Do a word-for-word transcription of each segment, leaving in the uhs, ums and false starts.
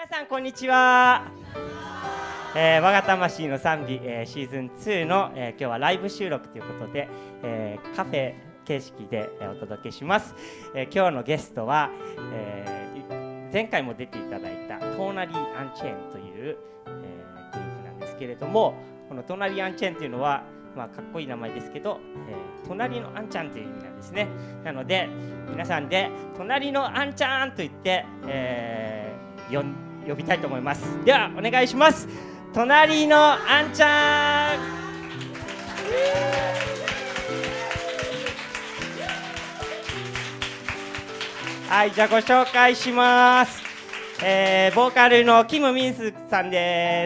皆さんこんにちは。えー、我が魂の賛美、えー、シーズンツーの、えー、今日はライブ収録ということで、えー、カフェ形式で、えー、お届けします。えー、今日のゲストは、えー、前回も出ていただいたトーナリー・アンチェーンという、えー、グループなんですけれども、このトーナリー・アンチェーンというのは、まあ、かっこいい名前ですけど、えー、隣のあんちゃんという意味なんですね。なので皆さんで隣のあんちゃんと言って、えー、呼ん呼びたいと思います。ではお願いします。隣のあんちゃん。はい、じゃあご紹介します。えー、ボーカルのキム・ミンスさんです。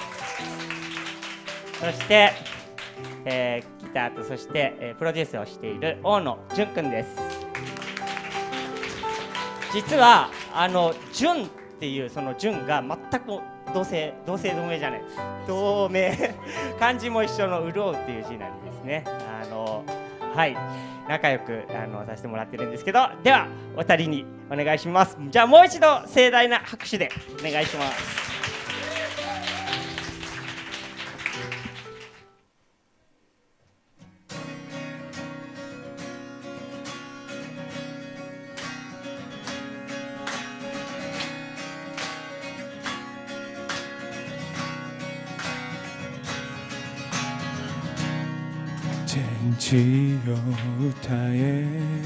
そして、えー、ギターとそして、えー、プロデュースをしている大野淳くんです。実はあの淳っていうその淳が全く同姓同姓同名じゃない同名漢字も一緒の潤うっていう字なんですね。あのはい仲良くあのさせてもらってるんですけど、ではお二人にお願いします。じゃあもう一度盛大な拍手でお願いします。 天地よ歌え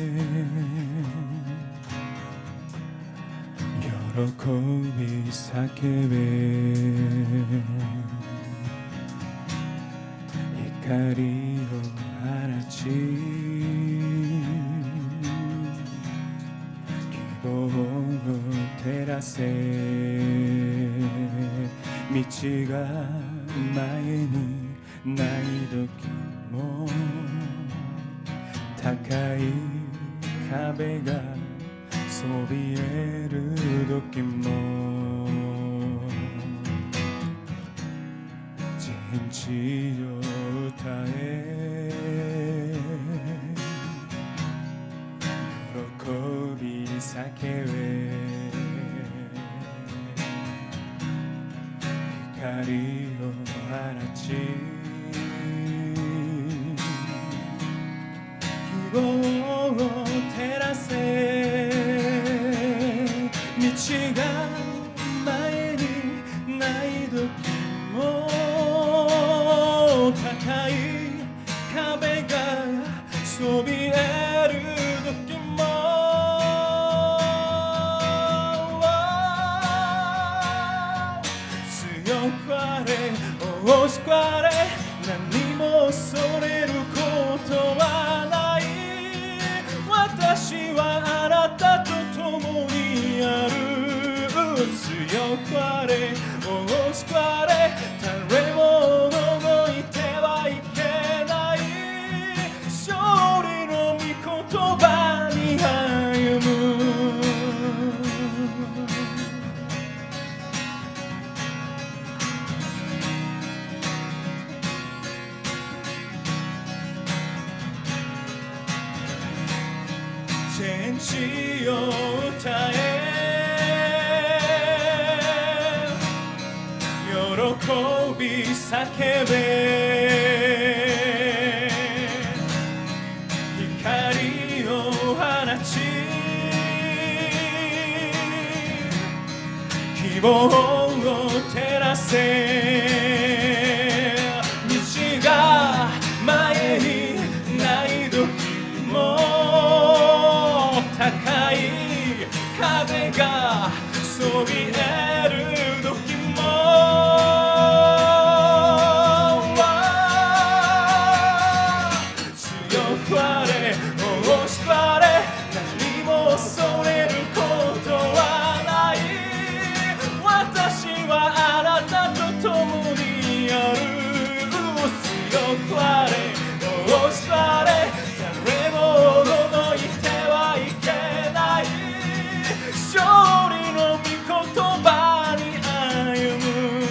喜び叫べ光を放ち希望を照らせ道が前にない時も高い壁がそびえる時も天地よ歌え喜び叫べ光を放ち希望を照らせ道が前にない時も高い壁がそびえる時も強くあれ惜しくあれ何も恐れることはない私はあなたと共にある強くあれ惜しくあれ誰も除いてはいけない勝利の御言葉に歩む天地よ歌え喜び叫べ光を放ち希望を照らせ道が前にない時も高い壁がそびえる時も強くあれ惜しくあれ何も恐れることはない私はあなたと共にある強くあれ惜しくあれ誰も除いてはいけない勝利の御言葉に歩む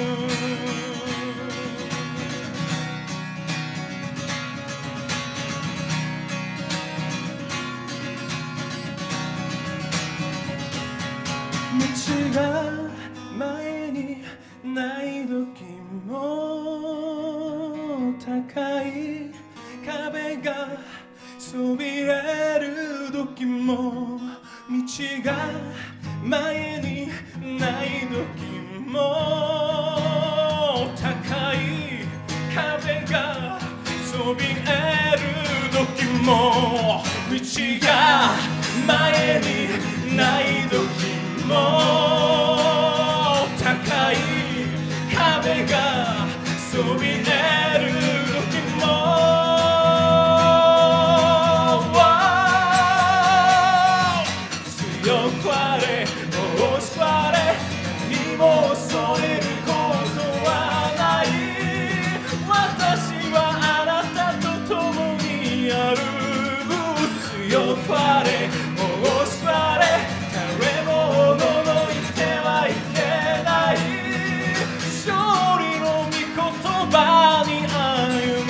道がない時も高い壁がそびえる時も道が前にない時も高い壁がそびえる時も道が前にない時も高い壁がそびえる時も強くあれ大しくあれ何も恐れることはない私はあなたと共にある強くあれ大しくあれ誰もののいてはいけない勝利の御言葉に歩む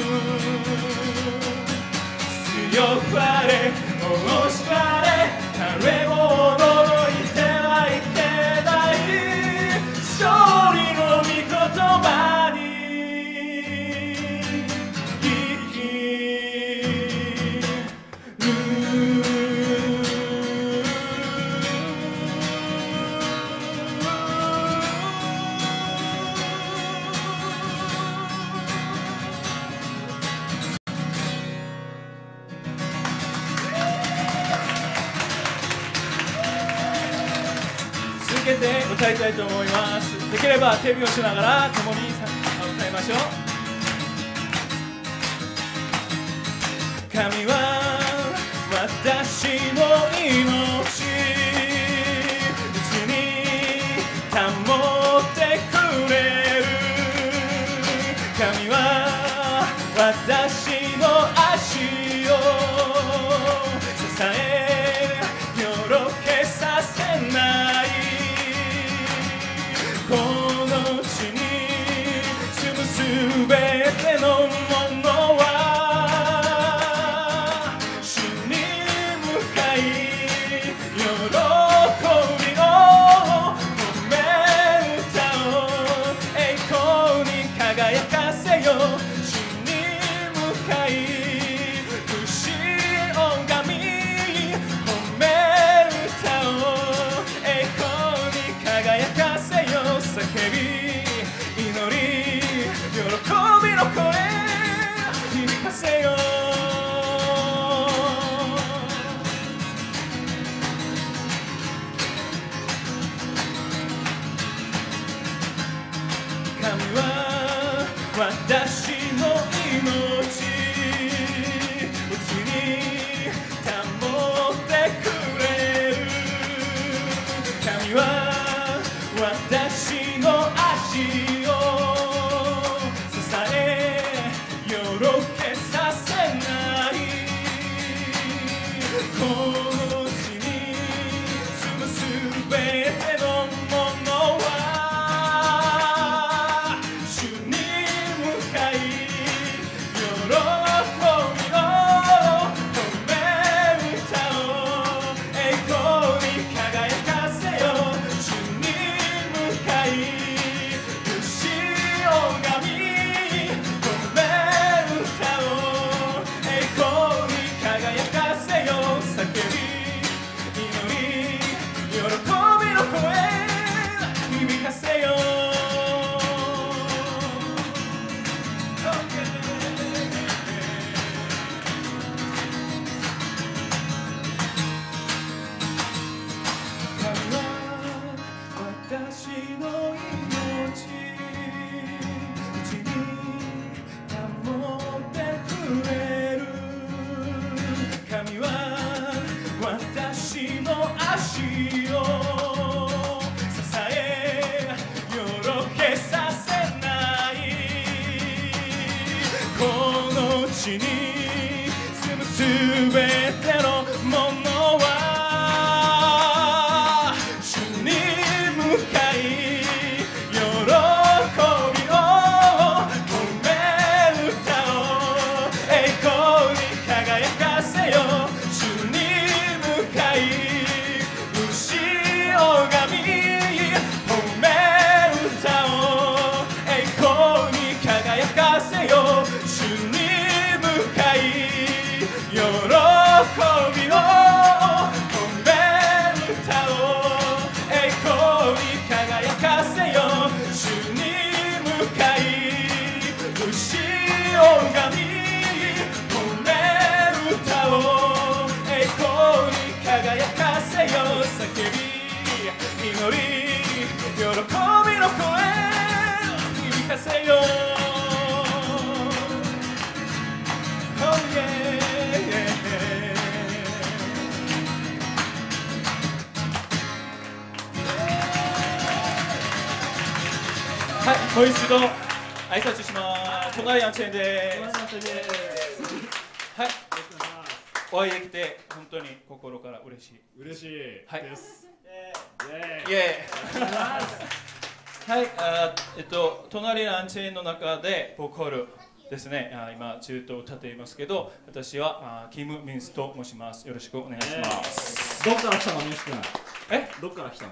強くあれ大しくあれ誰もののいてはいけない勝利の御言葉に生きる続けて歌いたいと思います。できれば手拍子しながら共に歌いましょう。神は私の命うちに保ってくれる神は私の足を支えよろけさせないこの地に住むすべてのものは主に向かい喜びを褒め歌を栄光に輝かせよ主に向かい不死を拝み褒め歌を栄光に輝かせよ叫び祈り喜びの声響かせよ神は私の命うちに保ってくれる神は私の足を支えよろけさせないこの地に住むすべてのものは主に向かい喜びを褒め歌を栄光に輝かせよ主に向かい不死を拝み褒め歌を栄光に輝かせよ叫び祈り喜びの声響かせよ神は私の命うちに保ってくれる神は私の足を支えよろけさせないこの地に住むすべてのものは主に向かい喜びを褒め歌を栄光に輝かせよ主に向かい不死を拝み褒め歌をもう一度挨拶します。隣アンチェンです。はい、お会いできて本当に心から嬉しい。 嬉しいです。 イエーイ。はい、あえっと隣のアンチェンの中でボーカルですね。あ今ずっと歌っていますけど、私はあキム・ミンスと申します。よろしくお願いします。 どっから来たのミンス君？ え？ どっから来たの？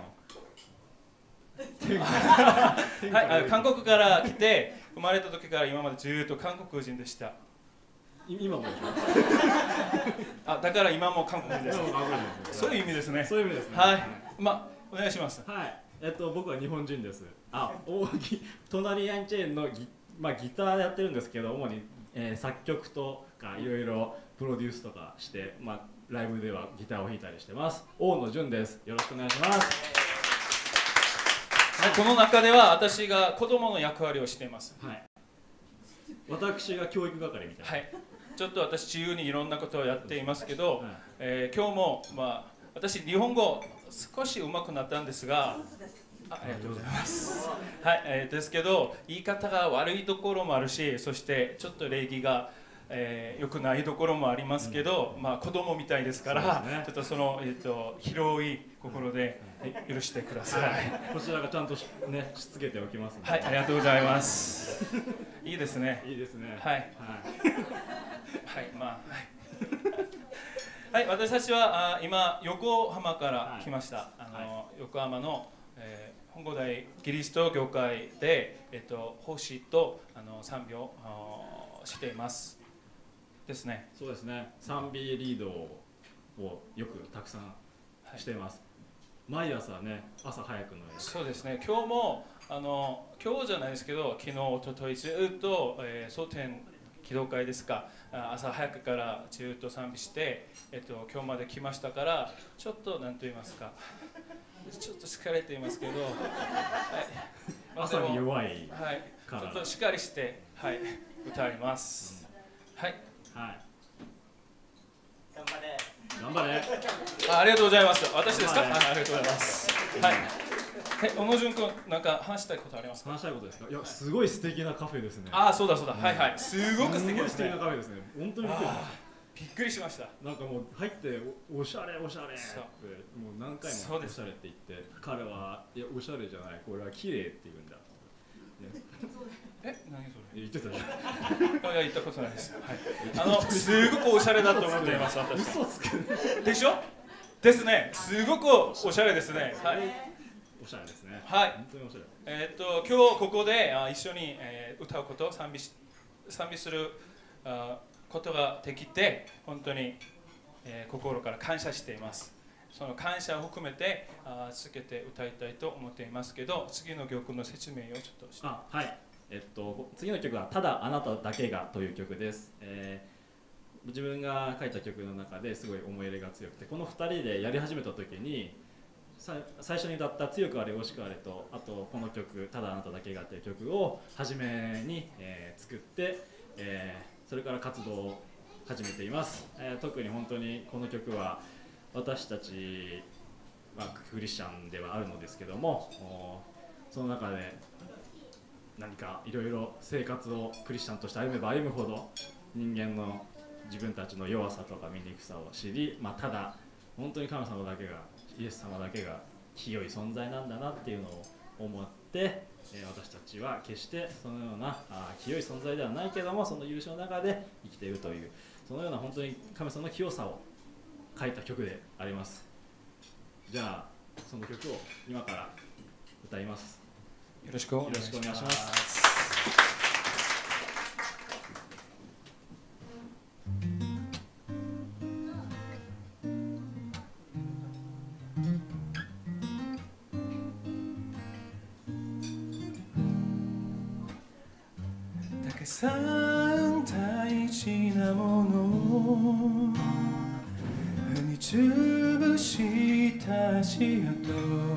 はい、あ韓国から来て生まれた時から今までずっと韓国人でした。 今もでしょ？ あだから今も韓国人です。そういう意味ですね。 そういう意味ですね。 はい、まあお願いします。 はい、えっと僕は日本人です。あ、お隣アンチェーンのギまあギターやってるんですけど、主に、えー、作曲とかいろいろプロデュースとかして、まあライブではギターを弾いたりしてます。大野純です。よろしくお願いします。 はい、この中では私が子供の役割をしています。 はい。私が教育係みたいな。 はい。ちょっと私自由にいろんなことをやっていますけど、はい、えー、今日もまあ私日本語少し上手くなったんですが、あ、ありがとうございます。はい、えー、ですけど言い方が悪いところもあるし、そしてちょっと礼儀がえー、よくないところもありますけど、うん、まあ子供みたいですから、ね、ちょっとその、えー、と広い心で、はい、許してください。はい、 こちらがちゃんとねしつけておきますので。 はい、ありがとうございます。いいですね。 いいですね。 はい。はい、はい、まあ、はい。はい、私たちはあ今横浜から来ました。はい、あの、はい、横浜の、えー、本郷大キリスト教会でえっ、ー、と奉仕とあの賛美をしています。ですね。 そうですね。賛美リードをよくたくさんしています。はい、毎朝ね、朝早くの。 そうですね。今日もあの今日じゃないですけど、昨日一昨日ずっと、えー、蒼天祈祷会ですか。朝早くからずっと賛美して、えっと今日まで来ましたから、ちょっとなんと言いますか、ちょっと疲れていますけど、はい、 朝に弱いから、はい、ちょっとしっかりしてはい歌います。うん、はい。はい。 頑張れ。 頑張れ。 あ、ありがとうございます。私ですか？あ、ありがとうございます。はい。え、小野純君、なんか話したいことありますか？ 話したいことですか？いや、すごい素敵なカフェですね。 あ、そうだそうだ。はいはい。すごく素敵ですね。 素敵なカフェですね。本当にびっくりしました。 びっくりしました。 なんかもう入っておしゃれおしゃれってもう何回もおしゃれって言って、彼はいやおしゃれじゃない、これは綺麗って言うんだ。 え、何それ？ 言ってたじゃん。 いや、言ったことないです。はい。あの、すごくおしゃれだと思っています。私。 嘘つく。 でしょ？ですね。すごくおしゃれですね。はい。 おしゃれですね。 はい。 本当におしゃれ。 えっと今日ここであ一緒に、えー、歌うこと、賛美し賛美するあことができて本当に、えー、心から感謝しています。その感謝を含めてあ続けて歌いたいと思っていますけど、次の曲の説明をちょっとして。 あ、はい。えっと次の曲はただあなただけがという曲です。えー、自分が書いた曲の中ですごい思い入れが強くて、このふたりでやり始めた時に最初に歌った強くあれ惜しくあれと、あとこの曲ただあなただけがという曲を初めに、えー、作って、えー、それから活動を始めています。えー、特に本当にこの曲は私たちはクリスチャンではあるのですけども、その中で何かいろいろ生活をクリスチャンとして歩めば歩むほど人間の自分たちの弱さとか醜さを知り、まあ、ただ本当に神様だけがイエス様だけが清い存在なんだなっていうのを思って、えー、私たちは決してそのようなあ清い存在ではないけども、その許しの中で生きているという、そのような本当に神様の清さを書いた曲であります。じゃあその曲を今から歌います。 よろしくお願いします。たくさん大事なものを踏みつぶした足跡、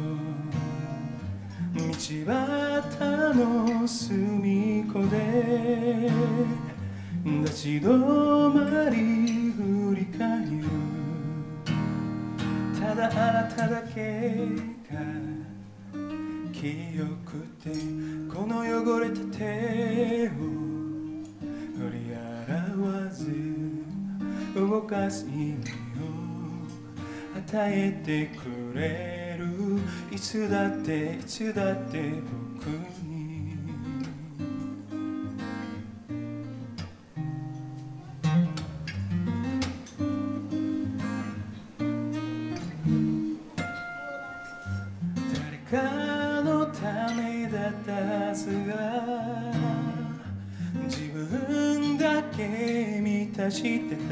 道端の隅っこで立ち止まり振り返る、ただあなただけが清くてこの汚れた手を振り洗わず動かす意味を与えてくれるいつだっていつだって僕に誰かのためだったはずが自分だけ満たしてた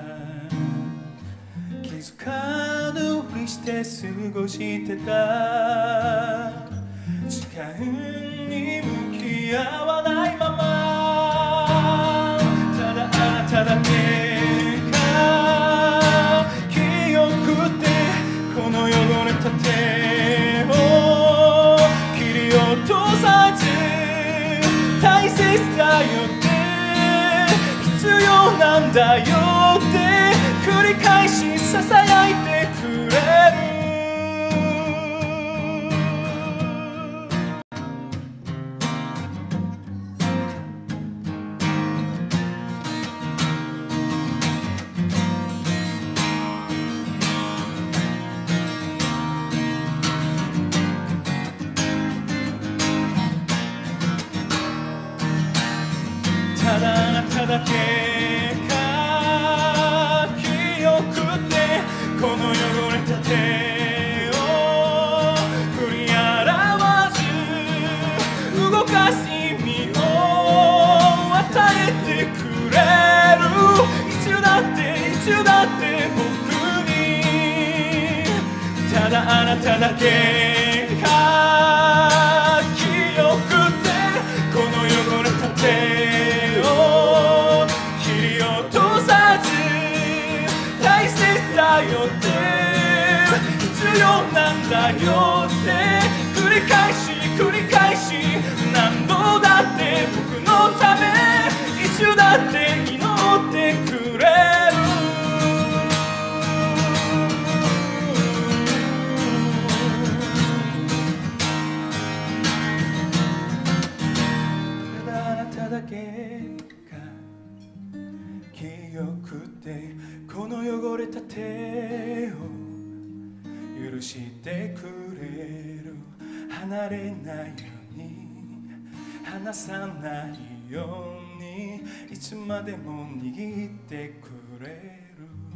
気づかぬふりして過ごしてた時間に向き合わないままただあなただけが清くてこの汚れた手を切り落とさず大切だよって必要なんだよって繰り返しささやいてくれるただあなただけが清くてこの汚れた手を振り洗わず動かす意味を与えてくれるいつだっていつだって僕にただあなただけが清くてこの汚れた手だよって必要なんだよって繰り返し繰り返し何度だって僕のためいつだって祈ってくれるただあなただけが清くてこの汚れた手を許してくれる離れないように離さないようにいつまでも握ってくれる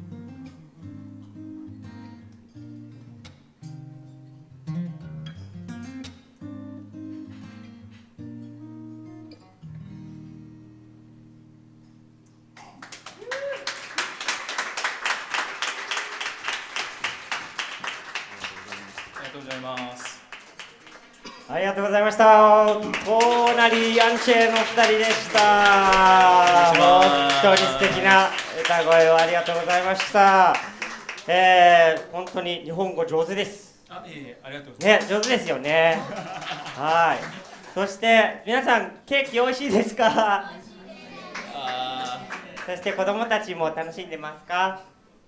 ありがとうございます。 ありがとうございました。トーナリー・アンチェのふたりでした。本当に素敵な歌声をありがとうございました。えー、本当に日本語上手です。 あ、いえいえ、ありがとうございます。 ね、上手ですよね。はい。そして皆さんケーキ美味しいですか？ あそして子供たちも楽しんでますか？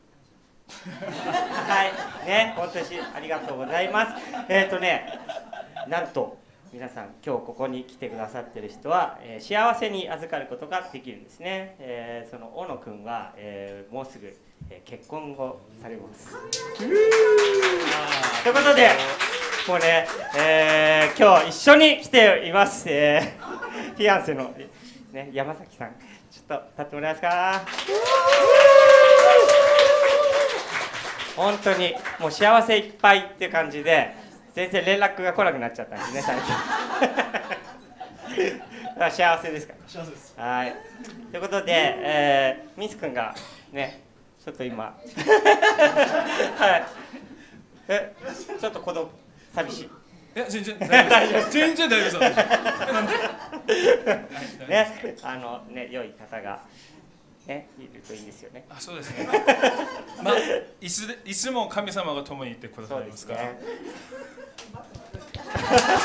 はいね、本当にありがとうございます。えっとね、なんと皆さん今日ここに来てくださってる人は、えー、幸せに預かることができるんですね。えー、その小野くんは、えー、もうすぐ、えー、結婚をされます。ということで、もうね、えー、今日一緒に来ています、えー、フィアンセの、ね、山崎さん、ちょっと立ってもらえますか。本当にもう幸せいっぱいっていう感じで全然連絡が来なくなっちゃったんですね最近幸せですか？ 幸せです。 はい、ということで、えー、ミス君がねちょっと今はいえちょっとこの寂しい。 いや全然大丈夫です。全然大丈夫です。なんで？ ね、あのね良い方がねいるといいんですよね。 あ、そうですね。まあいつでいつも神様が共にいてくださいますから。 そうですね。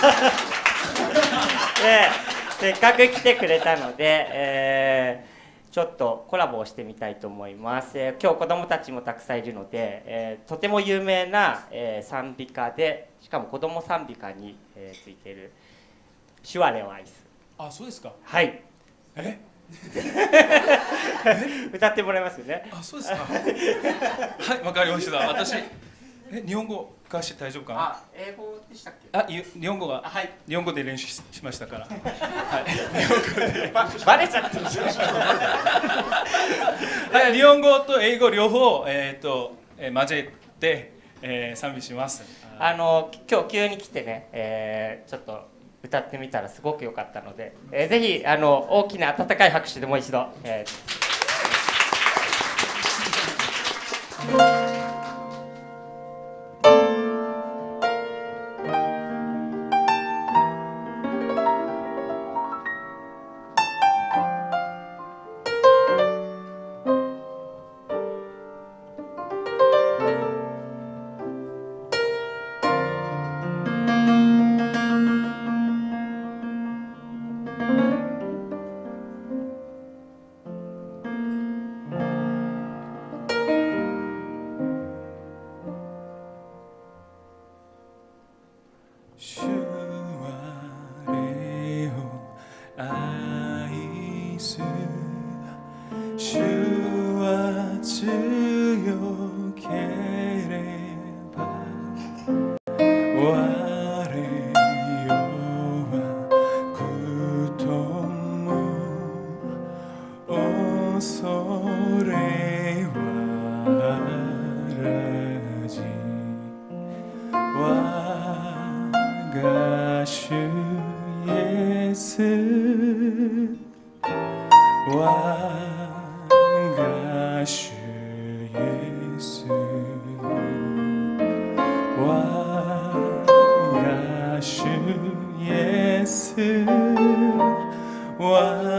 でせっかく来てくれたので、えー、 ちょっとコラボをしてみたいと思います。えー、今日子どもたちもたくさんいるので、えー、とても有名な、えー、賛美歌で、しかも子ども賛美歌に、えー、ついている「手話レオアイス」。 あ、そうですか。 はい。 え歌ってもらえますよね。 あ、そうですか。はい、わかりました。私、え、日本語化して大丈夫かな。 あ、英語でしたっけ。 あ、ゆ日本語が、 はい、 日本語で練習しましたから。はい、日本語で。 ば、バレちゃってる。 はい、日本語と英語両方、えっと、えー、混ぜて、えー、賛美します。 あの、今日急に来てね、えー、ちょっと歌ってみたらすごく良かったので、えー、ぜひあの大きな温かい拍手でもう一度。えー主はレオ愛す、主は強ければ我よは苦痛も恐れはらじ。我が主イエス、我が主イエス、我が主イエス、我